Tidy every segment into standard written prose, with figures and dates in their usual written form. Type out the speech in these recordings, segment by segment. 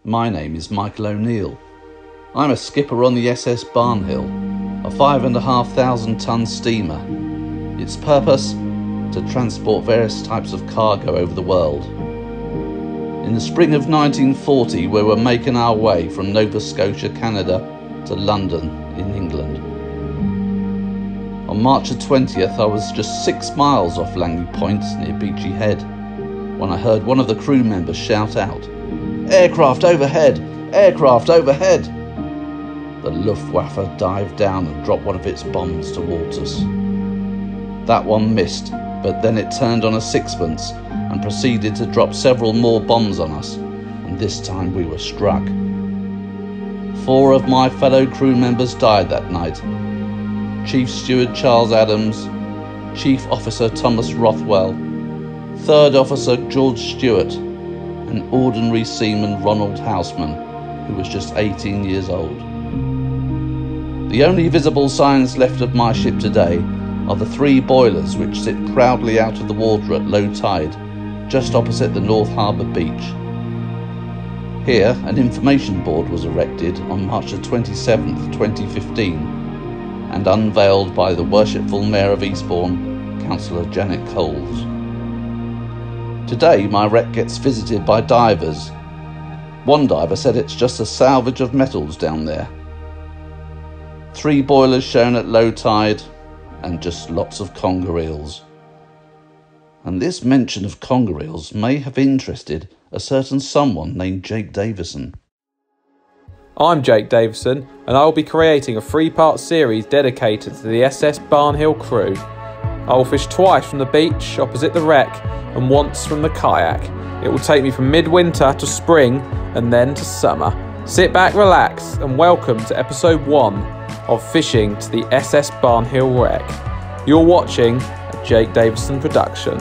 My name is Michael O'Neill. I'm a skipper on the SS Barnhill, a 5,500 ton steamer. Its purpose? To transport various types of cargo over the world. In the spring of 1940, we were making our way from Nova Scotia, Canada to London in England. On March the 20th, I was just 6 miles off Langley Point near Beachy Head when I heard one of the crew members shout out, "Aircraft overhead! Aircraft overhead!" The Luftwaffe dived down and dropped one of its bombs towards us. That one missed, but then it turned on a sixpence and proceeded to drop several more bombs on us, and this time we were struck. 4 of my fellow crew members died that night. Chief Steward Charles Adams, Chief Officer Thomas Rothwell, Third Officer George Stewart, and Ordinary Seaman Ronald Houseman, who was just 18 years old. The only visible signs left of my ship today are the 3 boilers which sit proudly out of the water at low tide, just opposite the North Harbour beach. Here, an information board was erected on March the 27th, 2015, and unveiled by the Worshipful Mayor of Eastbourne, Councillor Janet Coles. Today, my wreck gets visited by divers. One diver said it's just a salvage of metals down there. 3 boilers shown at low tide, and just lots of congor eels. And this mention of congor eels may have interested a certain someone named Jake Davison. I'm Jake Davison, and I will be creating a 3-part series dedicated to the SS Barnhill crew. I will fish twice from the beach opposite the wreck and once from the kayak. It will take me from midwinter to spring and then to summer. Sit back, relax, and welcome to episode 1 of Fishing to the SS Barnhill wreck. You're watching a Jake Davison production.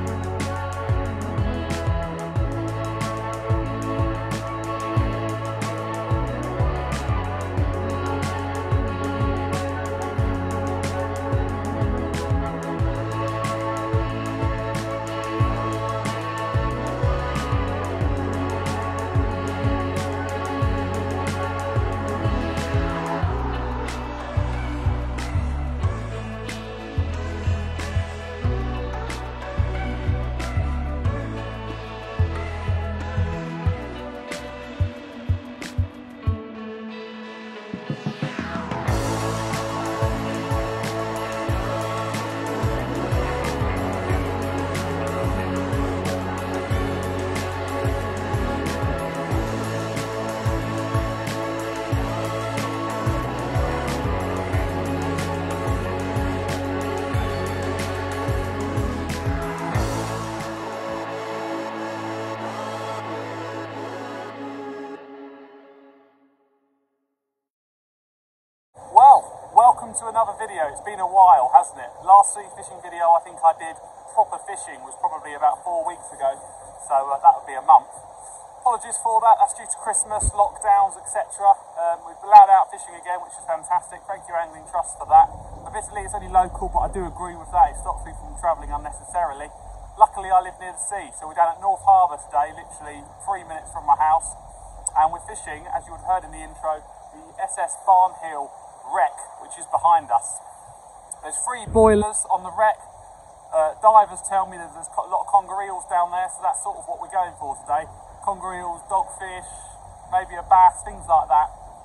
Welcome to another video. It's been a while, hasn't it? Last sea fishing video I think I did proper fishing was probably about 4 weeks ago, so that would be a month. Apologies for that, that's due to Christmas, lockdowns, etc. We've allowed out fishing again, which is fantastic. Thank you Angling Trust for that. Admittedly it's only local, but I do agree with that. It stops me from travelling unnecessarily. Luckily I live near the sea, so we're down at North Harbour today, literally 3 minutes from my house, and we're fishing, as you would have heard in the intro, the SS Barnhill wreck, which is behind us. There's 3 boilers on the wreck. Divers tell me that there's a lot of congor eels down there, so that's sort of what we're going for today. Congor eels, dogfish, maybe a bass, things like that.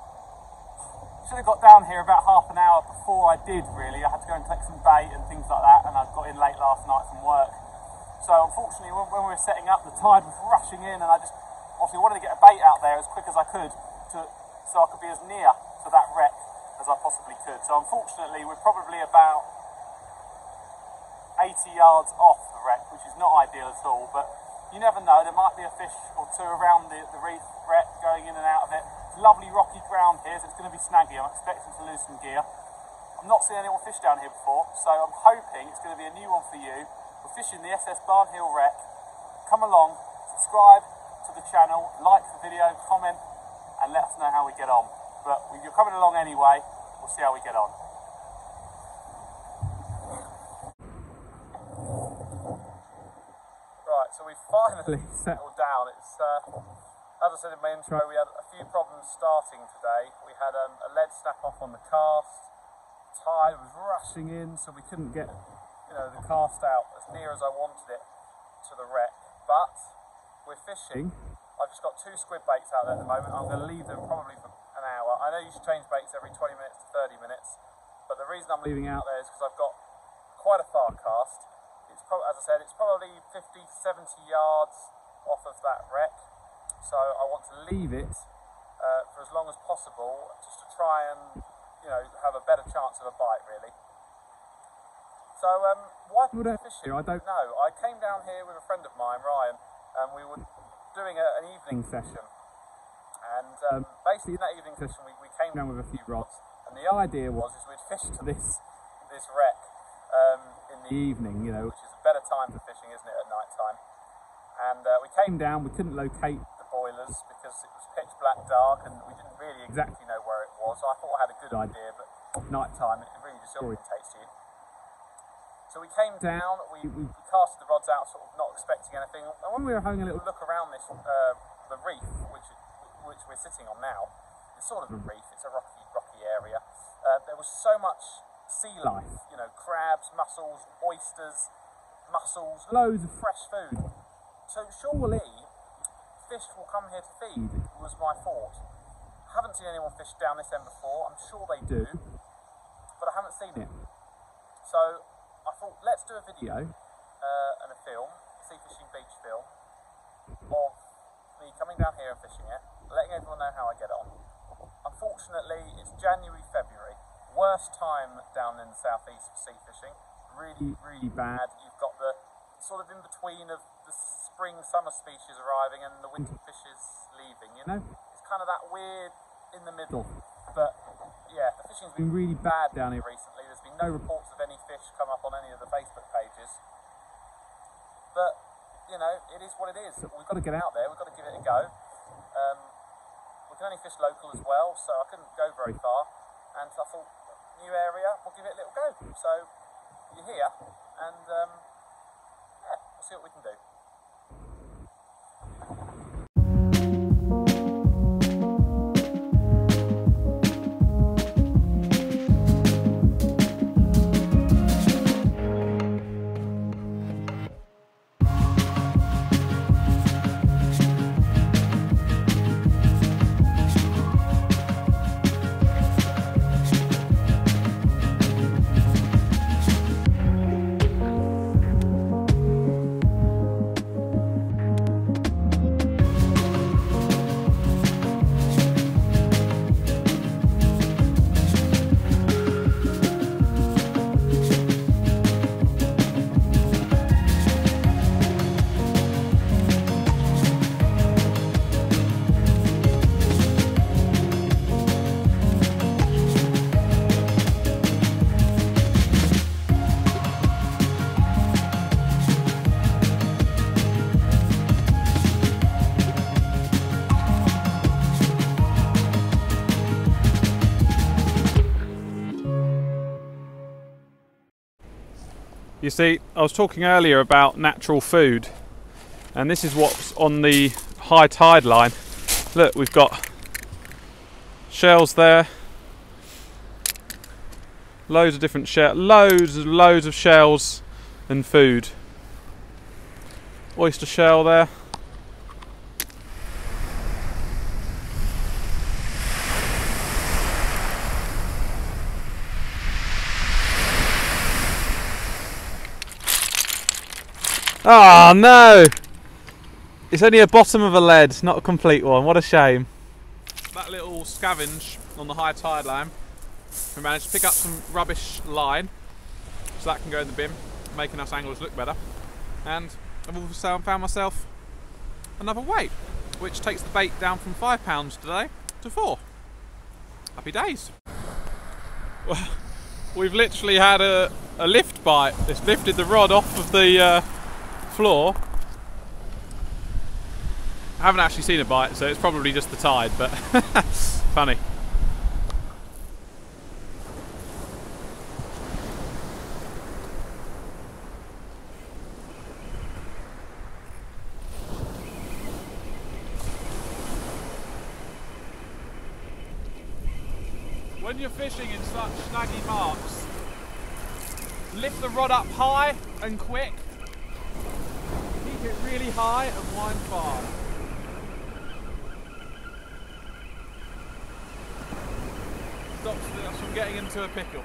Should have got down here about half an hour before I did, really. I had to go and collect some bait and things like that, and I got in late last night from work. So unfortunately, when we were setting up, the tide was rushing in, and I just obviously wanted to get a bait out there as quick as I could so I could be as near to that wreck as I possibly could. So unfortunately we're probably about 80 yards off the wreck, which is not ideal at all, but you never know, there might be a fish or 2 around the reef wreck going in and out of it. It's lovely rocky ground here, so it's going to be snaggy. I'm expecting to lose some gear. I've not seen anyone fish down here before, so I'm hoping it's going to be a new one for you. We're fishing the SS Barnhill wreck. Come along, subscribe to the channel, like the video, comment, and let us know how we get on. But if you're coming along anyway, we'll see how we get on. Right, so we've finally settled down. It's As I said in my intro, we had a few problems starting today. We had a lead snap off on the cast. The tide was rushing in, so we couldn't get, the cast out as near as I wanted it to the wreck. But we're fishing. I've just got 2 squid baits out there at the moment. I'm going to leave them probably for an hour. I know you should change baits every 20 minutes to 30 minutes, but the reason I'm leaving out there is because I've got quite a far cast. As I said, it's probably 50, 70 yards off of that wreck. So I want to leave it for as long as possible, just to try and, have a better chance of a bite, really. So why would I fish here? I don't know. I came down here with a friend of mine, Ryan, and we were doing an evening session. And basically in that evening session we came down with a few rods, and the idea was we'd fish to this wreck in the evening, which is a better time for fishing, isn't it, at night time. And we came down, we couldn't locate the boilers because it was pitch black dark and we didn't really exactly know where it was. So I thought I had a good idea, but at night time it really disorientates you. So we came down, we casted the rods out, sort of not expecting anything, and when we were having a little look around this the reef, which we're sitting on now, it's sort of a reef, it's a rocky area. There was so much sea life, crabs, mussels, oysters, mussels, loads of fresh food. So surely fish will come here to feed, was my thought. I haven't seen anyone fish down this end before. I'm sure they do, but I haven't seen it. So I thought, let's do a video and a film, sea fishing beach film, of me coming down here and fishing it, letting everyone know how I get on. Unfortunately, it's January, February, worst time down in the southeast for sea fishing. Really, really bad. You've got the sort of in between of the spring, summer species arriving and the winter fishes leaving, It's kind of that weird in the middle. But yeah, the fishing's been really bad down here recently. There's been no reports of any fish come up on any of the Facebook pages. But, it is what it is. We've got to get out there, we've got to give it a go. We can only fish local as well, so I couldn't go very far. And so I thought, new area, we'll give it a little go. So you're here, and we'll see what we can do. You see, I was talking earlier about natural food, and this is what's on the high tide line. Look, we've got shells there, loads of different shells, loads of shells and food. Oyster shell there. Oh no! It's only a bottom of a lead, not a complete one. What a shame. That little scavenge on the high tide line, we managed to pick up some rubbish line, so that can go in the bin, making us anglers look better. And I've also found myself another weight, which takes the bait down from £5 today to 4. Happy days. Well, we've literally had a lift bite. It's lifted the rod off of the floor. I haven't actually seen a bite, so it's probably just the tide, but funny. When you're fishing in such snaggy marks, lift the rod up high and quick. Keep it really high and wind fast. Stops us from getting into a pickle.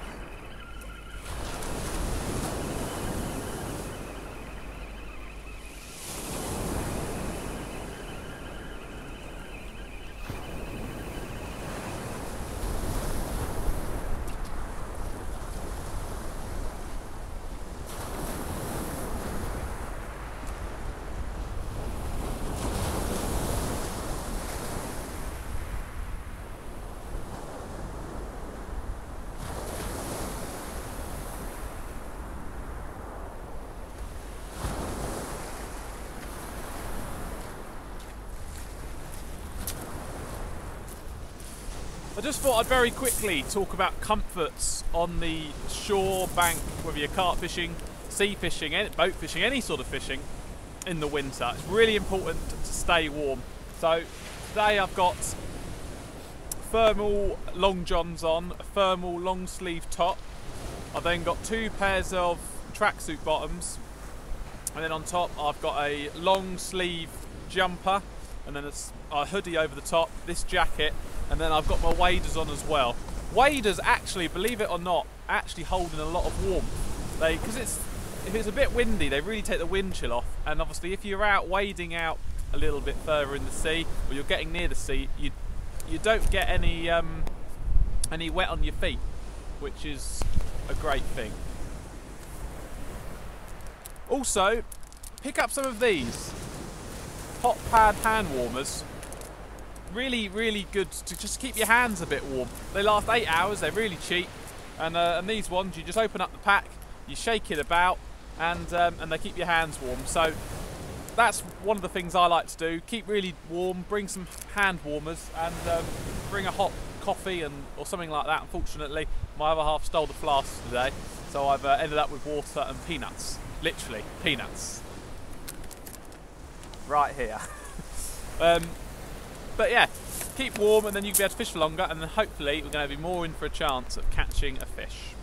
I just thought I'd very quickly talk about comforts on the shore bank, whether you're carp fishing, sea fishing, boat fishing, any sort of fishing in the winter. It's really important to stay warm. So today I've got thermal long johns on, a thermal long sleeve top. I've then got 2 pairs of tracksuit bottoms, and then on top I've got a long sleeve jumper, and then a hoodie over the top, this jacket, and then I've got my waders on as well. Waders actually, believe it or not, actually hold in a lot of warmth. Because if it's a bit windy, they really take the wind chill off. And obviously, if you're out wading out a little bit further in the sea, or you're getting near the sea, you don't get any wet on your feet, which is a great thing. Also, pick up some of these hot pad hand warmers. Really, really good to just keep your hands a bit warm. They last 8 hours, they're really cheap, and these ones, you just open up the pack, you shake it about, and they keep your hands warm. So that's one of the things I like to do, keep really warm, bring some hand warmers, and bring a hot coffee or something like that. Unfortunately, my other half stole the flask today, so I've ended up with water and peanuts, literally peanuts, right here. But yeah, keep warm, and then you can be able to fish for longer, and then hopefully we're going to be more in for a chance of catching a fish.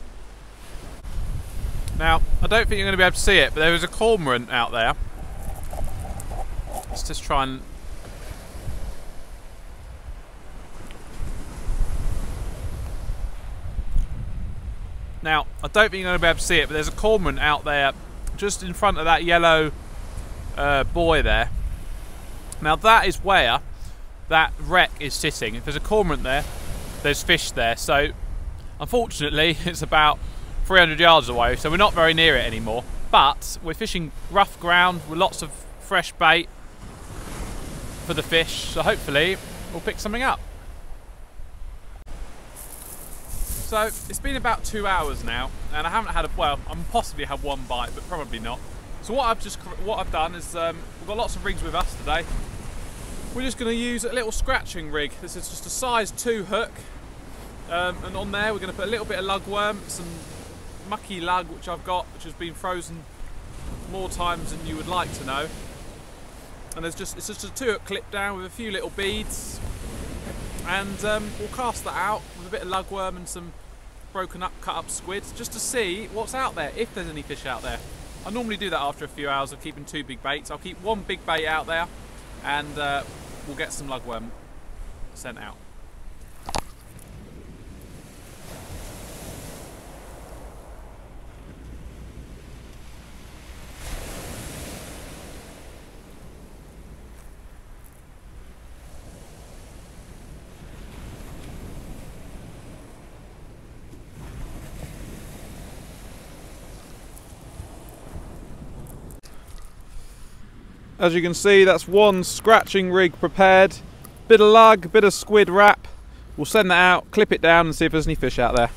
Now, I don't think you're going to be able to see it, but there is a cormorant out there. Let's just try and... Now, I don't think you're going to be able to see it, but there's a cormorant out there just in front of that yellow buoy there. Now, that is where that wreck is sitting. If there's a cormorant there, there's fish there. So unfortunately it's about 300 yards away, so we're not very near it anymore, but we're fishing rough ground with lots of fresh bait for the fish, so hopefully we'll pick something up. So it's been about 2 hours now, and I haven't had well, I'm possibly had one bite, but probably not. So what I've done is we've got lots of rigs with us today. We're just going to use a little scratching rig. This is just a size 2 hook, and on there we're going to put a little bit of lugworm, some mucky lug which I've got, which has been frozen more times than you would like to know. And it's just a 2 hook clip down with a few little beads, and we'll cast that out with a bit of lugworm and some broken up, cut up squid, just to see what's out there, if there's any fish out there. I normally do that after a few hours of keeping 2 big baits. I'll keep 1 big bait out there, and we'll get some lugworm sent out. As you can see, that's 1 scratching rig prepared. Bit of lug, bit of squid wrap. We'll send that out, clip it down and see if there's any fish out there.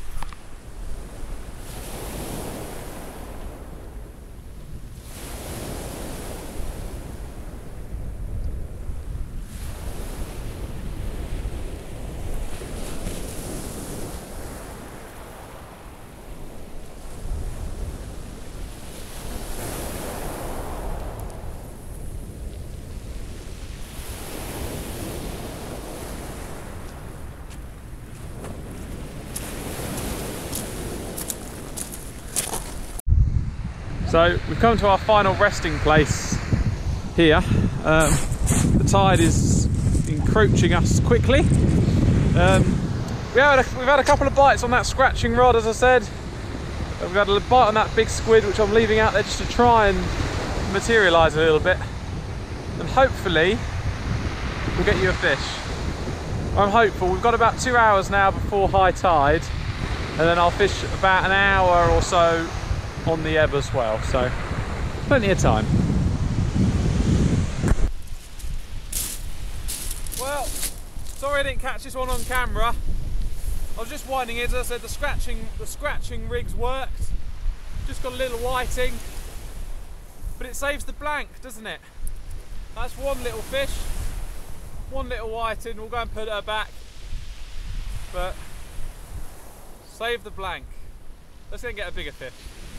So we've come to our final resting place here. The tide is encroaching us quickly. We've had a couple of bites on that scratching rod, as I said. We've had a bite on that big squid, which I'm leaving out there just to try and materialise a little bit. And hopefully we'll get you a fish. I'm hopeful. We've got about 2 hours now before high tide, and then I'll fish about an hour or so on the ebb as well, so plenty of time. Well, sorry I didn't catch this one on camera. I was just winding it. As I said, the scratching rigs worked. Just got a little whiting, but it saves the blank, doesn't it? That's one little fish, one little whiting. We'll go and put her back, but save the blank. Let's go and get a bigger fish.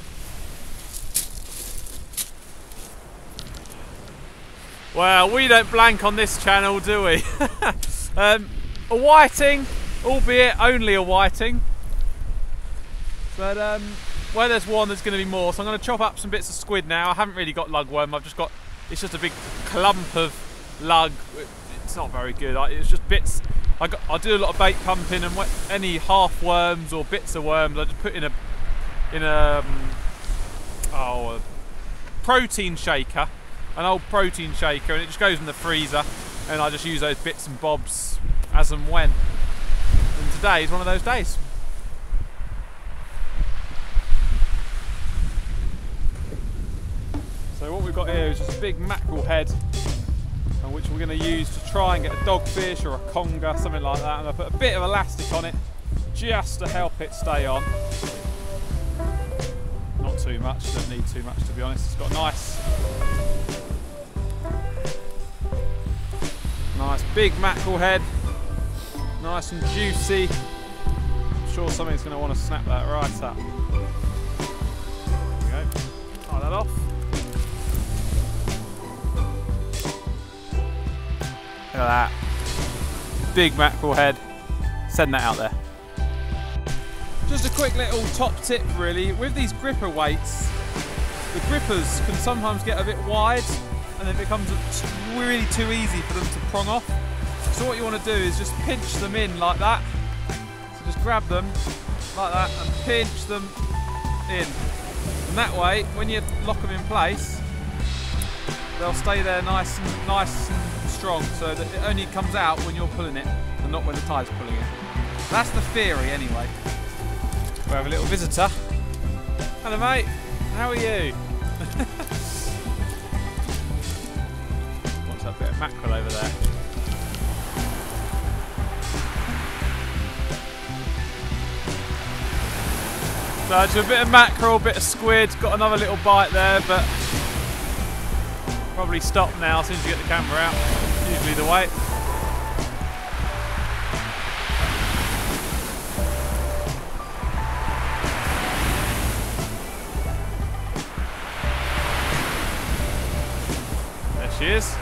Well, we don't blank on this channel, do we? A whiting, albeit only a whiting, but where there's one, there's going to be more. So I'm going to chop up some bits of squid now. I haven't really got lugworm. It's just a big clump of lug. It's not very good. It's just bits. I do a lot of bait pumping, and any half worms or bits of worms I just put in a protein shaker, an old protein shaker, and it just goes in the freezer, and I just use those bits and bobs as and when. And today is one of those days. So what we've got here is just a big mackerel head, which we're going to use to try and get a dogfish or a conger, something like that. And I put a bit of elastic on it just to help it stay on. Not too much, don't need too much to be honest. It's got nice big mackerel head, nice and juicy. I'm sure something's going to want to snap that right up. There we go, tie that off. Look at that, big mackerel head, send that out there. Just a quick little top tip really, with these gripper weights, the grippers can sometimes get a bit wide and it becomes really too easy for them to prong off. So what you want to do is just pinch them in like that. So just grab them like that and pinch them in. And that way, when you lock them in place, they'll stay there nice and strong, so that it only comes out when you're pulling it and not when the tide's pulling it. That's the theory anyway. We have a little visitor. Hello mate, how are you? What's that bit of mackerel over there? So it's a bit of mackerel, bit of squid, got another little bite there, but probably stop now as soon as you get the camera out. Usually the way. There she is.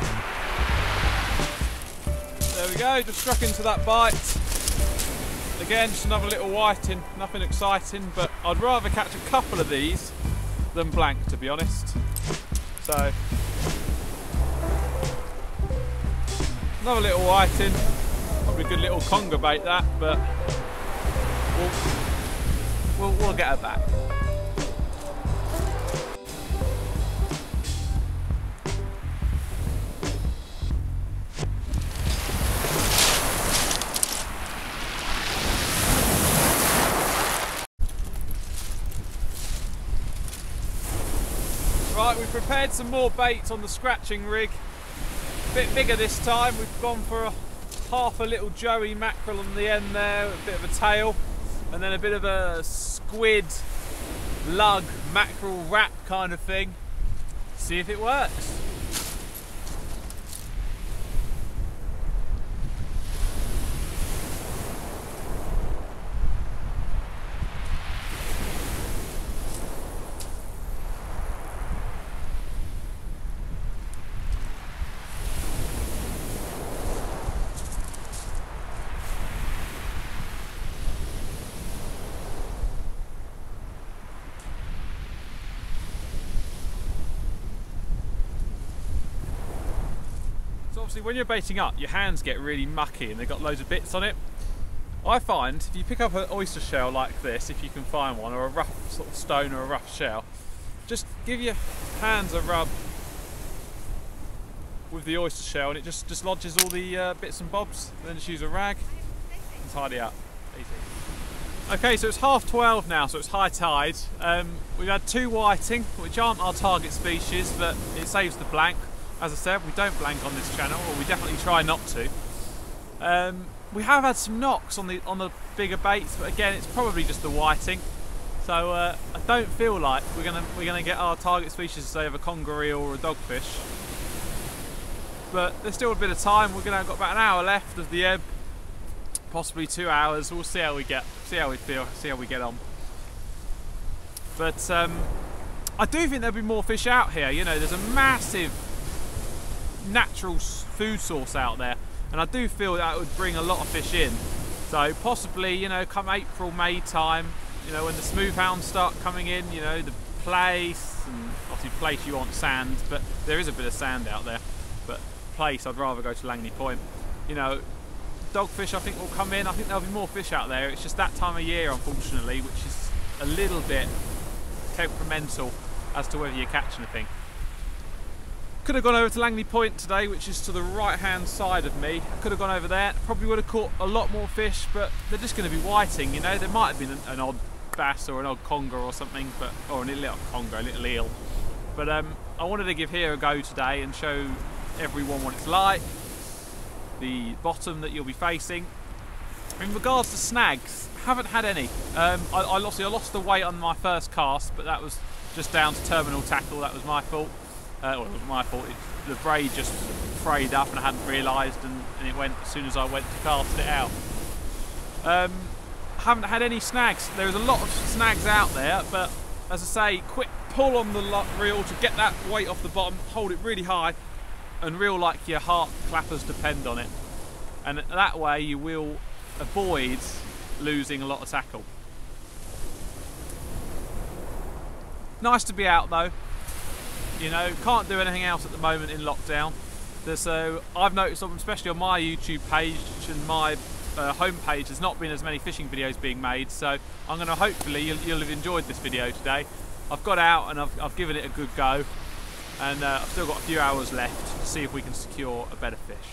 There we go, just struck into that bite. Again, just another little whiting, nothing exciting, but I'd rather catch a couple of these than blank, to be honest. So, another little whiting, probably a good little conger bait that, but we'll get her back. Right, we've prepared some more baits on the scratching rig. A bit bigger this time. We've gone for half a little joey mackerel on the end there, a bit of a tail, and then a bit of a squid, lug, mackerel wrap kind of thing. See if it works. obviously when you're baiting up, your hands get really mucky and they've got loads of bits on it. I find if you pick up an oyster shell like this, if you can find one, or a rough sort of stone or a rough shell, just give your hands a rub with the oyster shell and it just lodges all the bits and bobs. And then just use a rag and tidy up. Easy. Okay, so it's 12:30 now, so it's high tide. We've had 2 whiting, which aren't our target species, but it saves the blank. As I said, we don't blank on this channel, or we definitely try not to. We have had some knocks on the bigger baits, but again, it's probably just the whiting. So I don't feel like we're gonna get our target species, say, of a conger eel or a dogfish. But there's still a bit of time. We've got about an hour left of the ebb, possibly 2 hours. We'll see how we get, see how we feel, see how we get on. But I do think there'll be more fish out here. You know, there's a massive natural food source out there, and I do feel that it would bring a lot of fish in. So possibly, you know, come April, May time, you know, when the smoothounds start coming in, you know, the place, and obviously place you want sand, but there is a bit of sand out there. But place, I'd rather go to Langley Point. You know, dogfish I think will come in. I think there'll be more fish out there. It's just that time of year, unfortunately, which is a little bit temperamental as to whether you catch anything. Could have gone over to Langley Point today, which is to the right hand side of me. Could have gone over there, probably would have caught a lot more fish, but they're just going to be whiting, you know. There might have been an odd bass or an odd conger or something, but or a little conger, a little eel. But I wanted to give here a go today and show everyone what it's like, the bottom that you'll be facing. In regards to snags, haven't had any. I lost the weight on my first cast, but that was just down to terminal tackle. That was my fault. Well, it wasn't my fault. The braid just frayed up and I hadn't realised, and it went as soon as I went to cast it out. Haven't had any snags. There's a lot of snags out there, but as I say, quick pull on the reel to get that weight off the bottom, hold it really high, and reel like your heart clappers depend on it. And that way you will avoid losing a lot of tackle. Nice to be out though. You know, can't do anything else at the moment in lockdown. So I've noticed, especially on my YouTube page and my home page, there's not been as many fishing videos being made. So I'm going to hopefully you'll have enjoyed this video today. I've got out and I've given it a good go, and I've still got a few hours left to see if we can secure a better fish.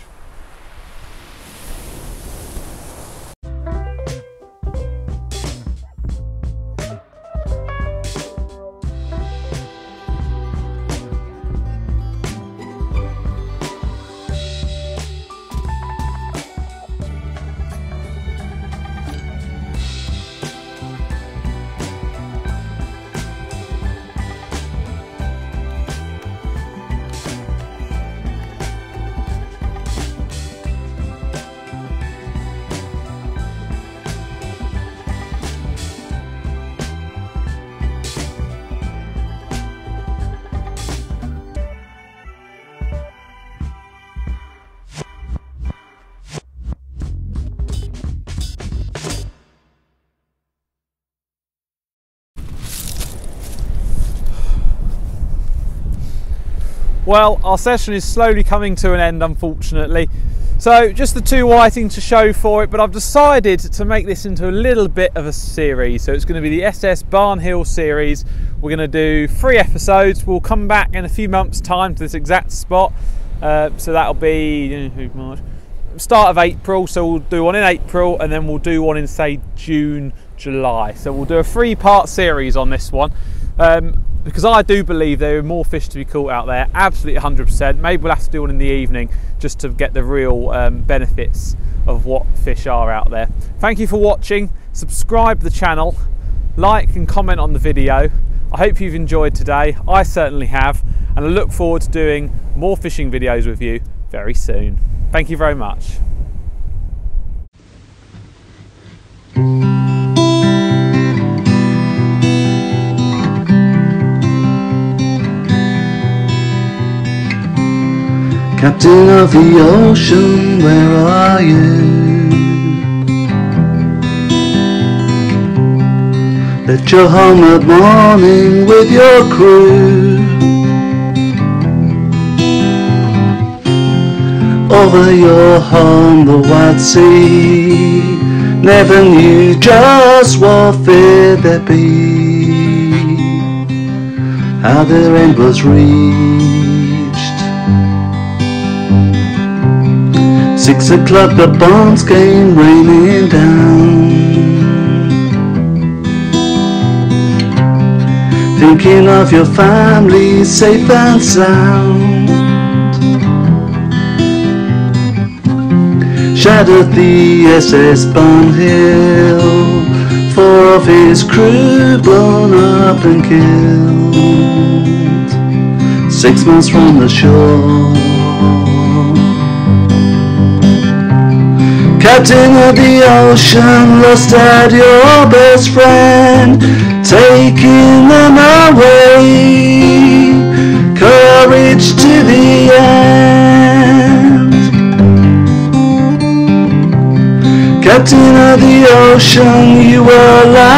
Well, our session is slowly coming to an end, unfortunately. So just the 2 whiting to show for it, but I've decided to make this into a little bit of a series. So it's going to be the SS Barnhill series. We're going to do 3 episodes. We'll come back in a few months' time to this exact spot. So that'll be start of April. So we'll do one in April, and then we'll do one in, say, June, July. So we'll do a 3-part series on this one. Because I do believe there are more fish to be caught out there, absolutely 100%. Maybe we'll have to do one in the evening just to get the real benefits of what fish are out there. Thank you for watching. Subscribe to the channel, like and comment on the video. I hope you've enjoyed today. I certainly have, and I look forward to doing more fishing videos with you very soon. Thank you very much. Captain of the ocean, where are you? Left your home that morning with your crew. over your home, the wide sea. Never knew just what fear there'd be, how their end was reached. 6 o'clock, the bombs came raining down. Thinking of your family safe and sound. Shattered the SS Barnhill, 4 of his crew blown up and killed, 6 miles from the shore. Captain of the ocean, lost at your best friend, taking them away, courage to the end. Captain of the ocean, you were alive.